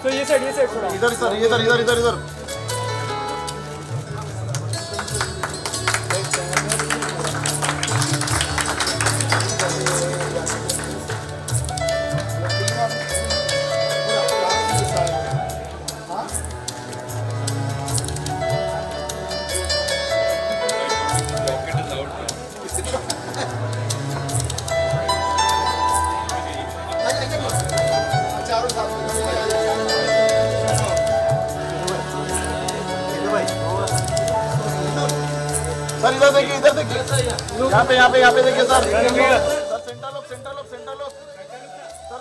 तो ये साइड थोड़ा इधर सर, इधर सर, इधर देखिए यहाँ पे देखिए सर। सर सेंटर लोग सर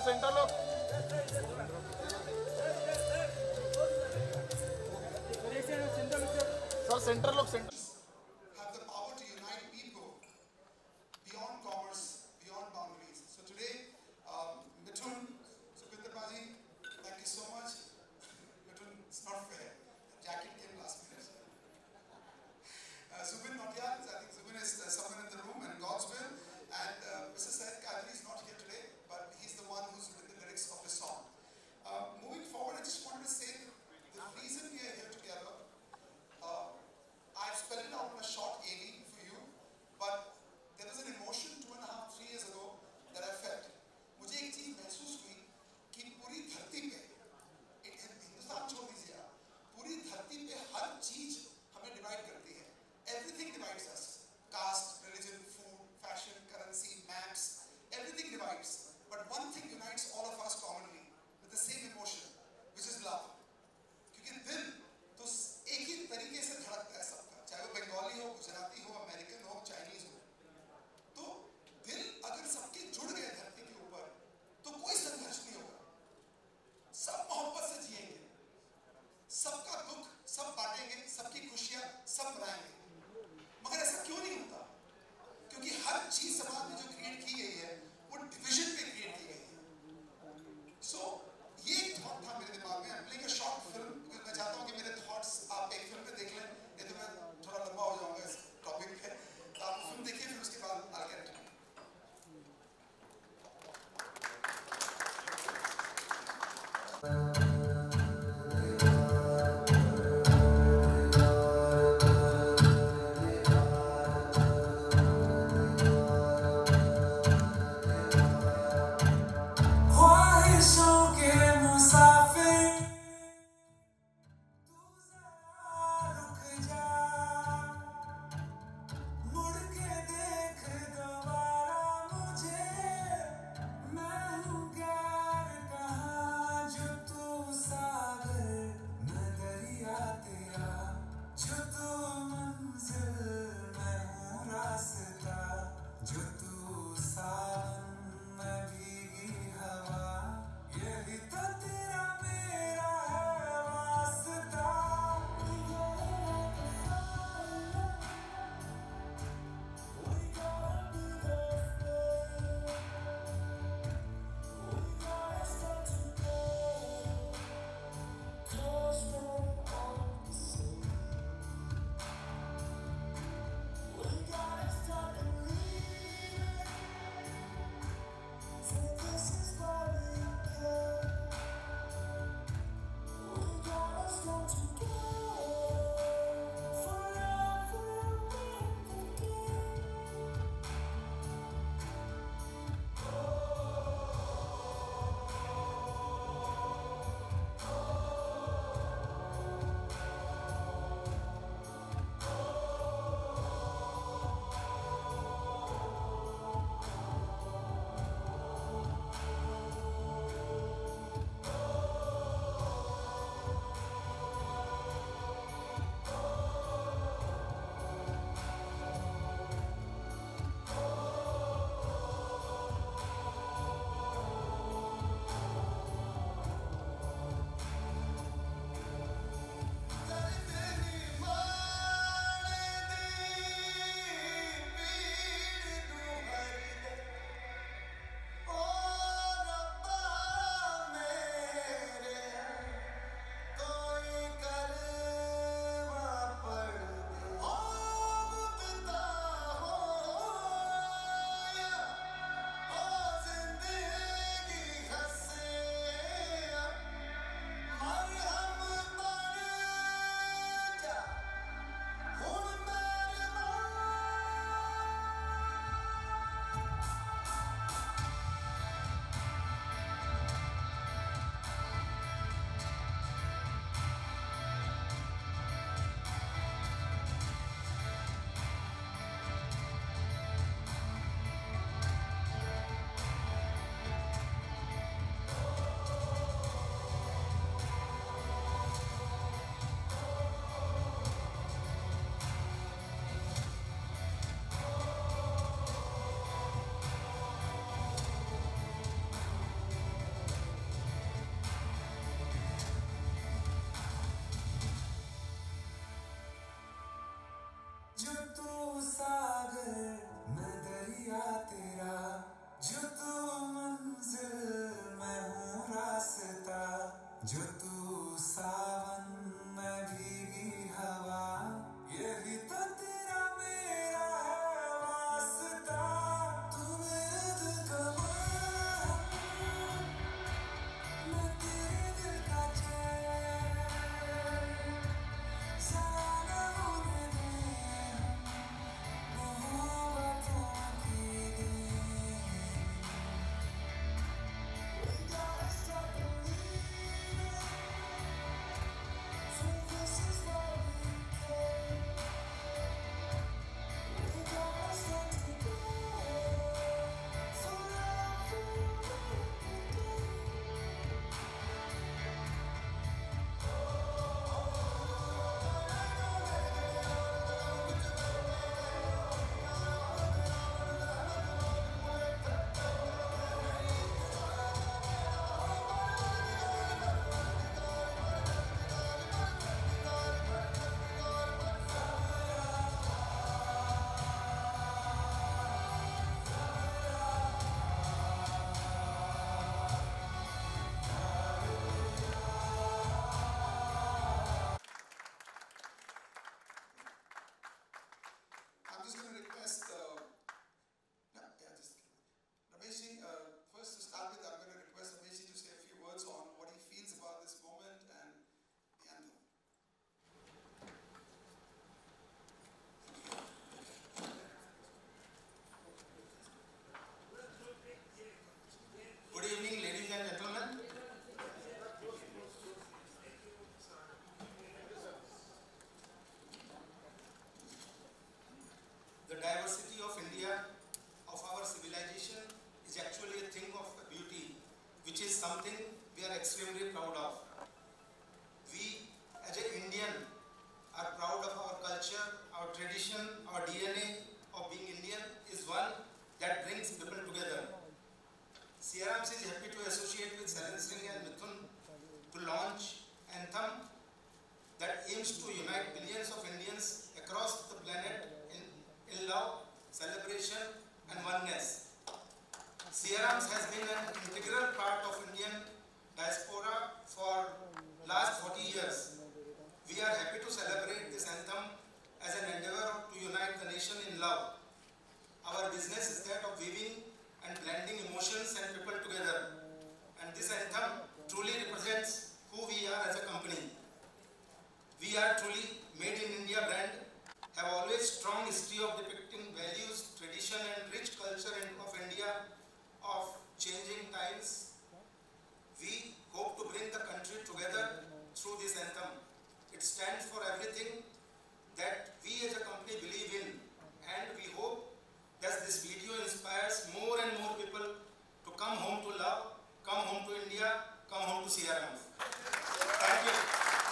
सेंटर लोग have the power to unite people beyond commerce, beyond boundaries. So today, Mithun, Sukhvinder Baji, thank you so much. Mithun, it's not fair. The jacket came last minute. Zubin not here. I think Zubin is somewhere in the room and God's will. And Mr. Syed Kadri is not here today, but he's the one who's written the lyrics of the song. Moving forward, I just wanted to say that the reason we are here together, I've spent सागर मैं दरिया तेरा, जो तू मंजिल मैं हूँ रास्ता, जो तू सावन मैं भीगी हवा, यही तो तेरा मेरा है वास्ता। तू मेरे दिल का मान, मैं तेरे दिल का चैन, जाना होने दे मोहब्बतों की देन। We gotta stop believing, so this is what we came. We gotta start together, so love will begin. I'm just going to request, just Ramesh ji, first to start with, I'm going to request Ramesh ji to say a few words on what he feels about this moment and the anthem. Good evening, ladies and gentlemen. The diversity of India, of our civilization, is actually a thing of beauty, which is something we are extremely proud of. We, as an Indian, are proud of our culture, our tradition, our DNA of being Indian is one that brings people together. CRMC is happy to associate with Saran Singh and Mithun to launch Anthem that aims to unite billions of Indians across the planet in love, celebration and oneness. CRMC has been an integral part of Indian diaspora for last 40 years. We are happy to celebrate this anthem as an endeavor to unite the nation in love. Our business is that of weaving and blending emotions and people together. And this anthem truly represents who we are as a company. We are truly made in India brand, have always strong history of depicting values, tradition and rich culture of India of changing times. We hope to bring the country together through this anthem. It stands for everything that we as a company believe in, and we hope that this video inspires more and more people to come home to love, come home to India, come home to CRM. Thank you.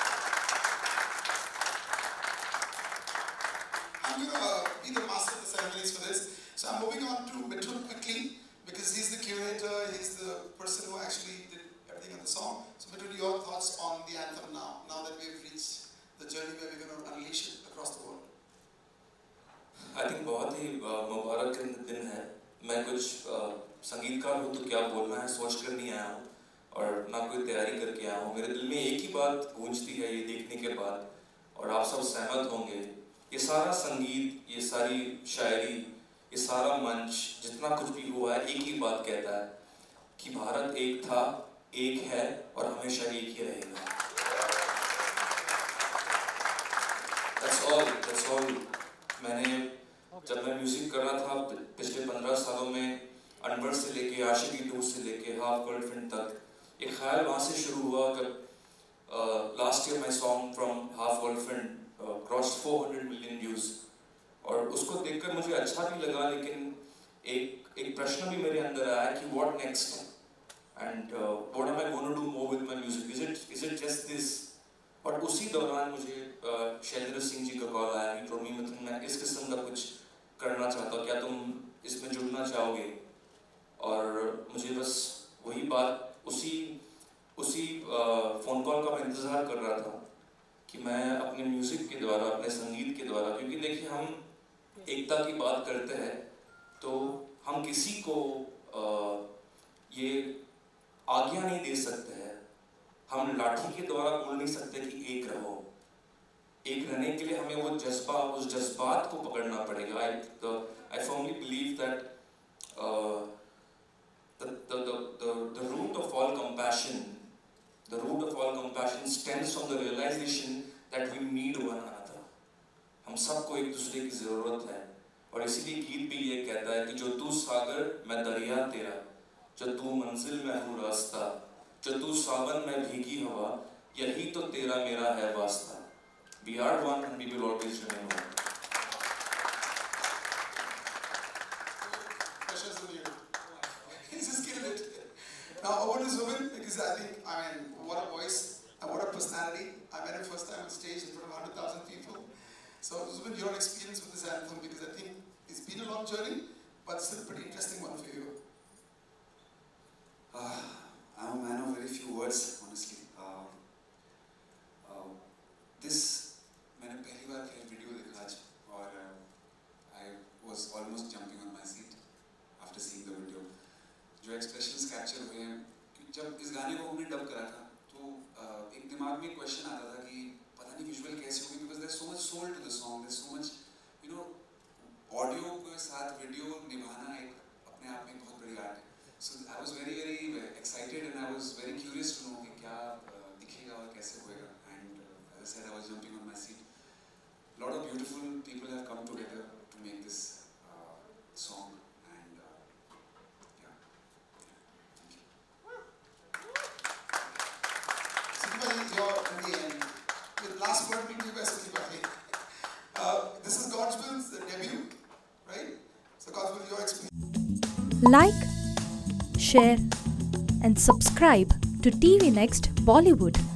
I'm going to be the master of the ceremonies for this. So I'm moving on to Mithun quickly because he's the curator, he's the person who actually did everything on the song. So Mithun, your thoughts on the anthem now that we've reached the journey where we're going to unleash it across the world? I think बहुत ही मुबारक दिन है। मैं कुछ संगीतकार हूँ तो क्या बोलना है सोच कर नहीं आया हूँ और ना कोई तैयारी करके आया हूँ। मेरे दिल में एक ही बात गूंजती है ये देखने के बाद, और आप सब सहमत होंगे। ये सारा संगीत, ये सारी शायरी, ये सारा मंच, जितना कुछ भी हुआ है, एक ही बात कहता है कि भारत एक था, एक है और हमेशा एक ही रहेगा। That's all. मैंने जब मैं म्यूजिक कर रहा था पिछले 15 सालों में, अनवर से लेके आशिकी 2 से लेके हाफ गर्लफ्रेंड तक, एक ख्याल वहाँ से शुरू हुआ जब last year my song from Half Girlfriend crossed 400 million views, और उसको देखकर मुझे अच्छा भी लगा, लेकिन एक प्रश्न भी मेरे अंदर आया कि what next and what am I gonna do more with my music, is it just this. और उसी दौरान मुझे शैलेंद्र सिंह जी का कॉल आया कि रोमी मिथुन मैं इस किस्म का कुछ करना चाहता हूँ, क्या तुम इसमें जुड़ना चाहोगे? और मुझे बस वही बात, उसी फ़ोन कॉल का मैं इंतज़ार कर रहा था कि मैं अपने म्यूज़िक के द्वारा, अपने संगीत के द्वारा, क्योंकि देखिए हम एकता की बात करते हैं तो हम किसी को ये आज्ञा नहीं दे सकते हैं, हम लाठी के द्वारा बोल नहीं सकते कि एक रहो। एक रहने के लिए हमें वो जज्बा, उस जज्बात को पकड़ना पड़ेगा। I firmly believe that the root of all compassion, stems from the realization that we need one another. हम सबको एक दूसरे की जरूरत है, और इसीलिए गीत भी ये कहता है कि जो तू सागर मैं दरिया तेरा, जो तू मंजिल मैं हूँ रास्ता, जो तू सावन में भीगी हवा, यही तो तेरा मेरा है वास्ता। We are one and we will always remain one. Pressures on you. He's just killing it. Now over to Zubin, because I think, I mean, what a voice and what a personality. I met him first time on stage in front of 100,000 people. So Zubin, your experience with this anthem, because I think it's been a long journey, but still a pretty interesting one for you. I'm a man of very few words, honestly. This मैंने पहली बार खेल video देखा आज, और I was almost jumping on my seat after seeing the video. जो expressions capture हुए हैं, जब इस गाने को हमने डब करा था तो एक दिमाग में क्वेश्चन आता था कि पता नहीं विजुअल कैसे होगी, because there's so much soul to the song, there's so much, you know, audio के साथ वीडियो निभाना एक अपने आप में बहुत बड़ी आर्ट है. So I was very excited and I was very curious to know कि क्या दिखेगा और कैसे होएगा. And as I said, I was jumping on my seat. A lot of beautiful people have come together to make this song, and yeah, thank you. Siddhi, you're in the end. The last word will be by Siddhi. This is Godspell's debut, right? So Godspell, your experience. Like, share and subscribe to TV Next Bollywood.